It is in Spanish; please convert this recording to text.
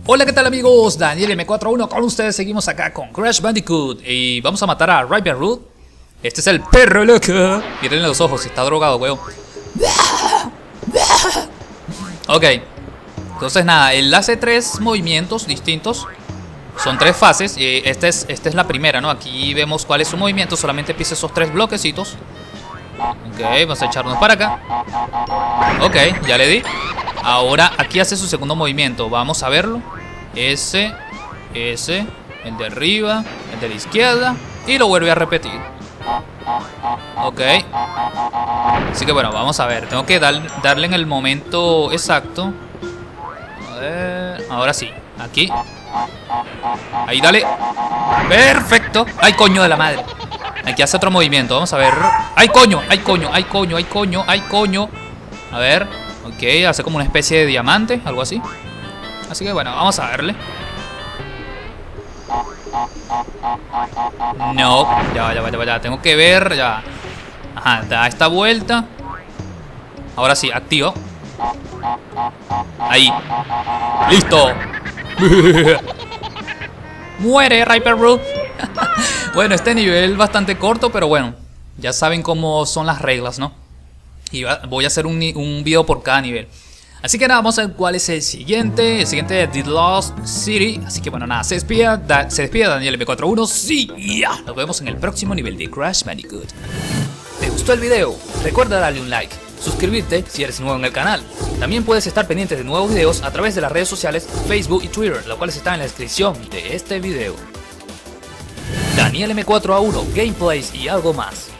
Hola, ¿qué tal amigos? Daniel M41 con ustedes. Seguimos acá con Crash Bandicoot y vamos a matar a Riper Root. Este es el perro loco. Miren los ojos, está drogado, weón. Ok. Entonces nada, él hace tres movimientos distintos. Son tres fases. Esta es la primera, ¿no? Aquí vemos cuál es su movimiento. Solamente pisa esos tres bloquecitos. Ok, vamos a echarnos para acá. Ok, ya le di. Ahora aquí hace su segundo movimiento. Vamos a verlo. Ese, el de arriba, el de la izquierda. Y lo vuelve a repetir. Ok. Así que bueno, vamos a ver. Tengo que darle en el momento exacto. A ver, ahora sí, aquí. Ahí, dale. Perfecto. Ay, coño de la madre. Aquí hace otro movimiento, vamos a ver. Ay, coño, ay, coño, ay, coño, ay, coño, ay, coño. A ver, ok, hace como una especie de diamante, algo así. Así que bueno, vamos a verle. No, ya, tengo que ver, ya. Ajá, da esta vuelta. Ahora sí, activo. Ahí. Listo. Muere Riper Root. Bueno, este nivel bastante corto, pero bueno, ya saben cómo son las reglas, ¿no? Y voy a hacer un video por cada nivel. Así que nada, vamos a ver cuál es el siguiente. El siguiente es The Lost City. Así que bueno, nada, se despide Daniel M41. Sí, ya. Nos vemos en el próximo nivel de Crash Bandicoot. ¿Te gustó el video? Recuerda darle un like, suscribirte si eres nuevo en el canal. También puedes estar pendiente de nuevos videos a través de las redes sociales Facebook y Twitter, las cuales están en la descripción de este video. Daniel M4A1, gameplays y algo más.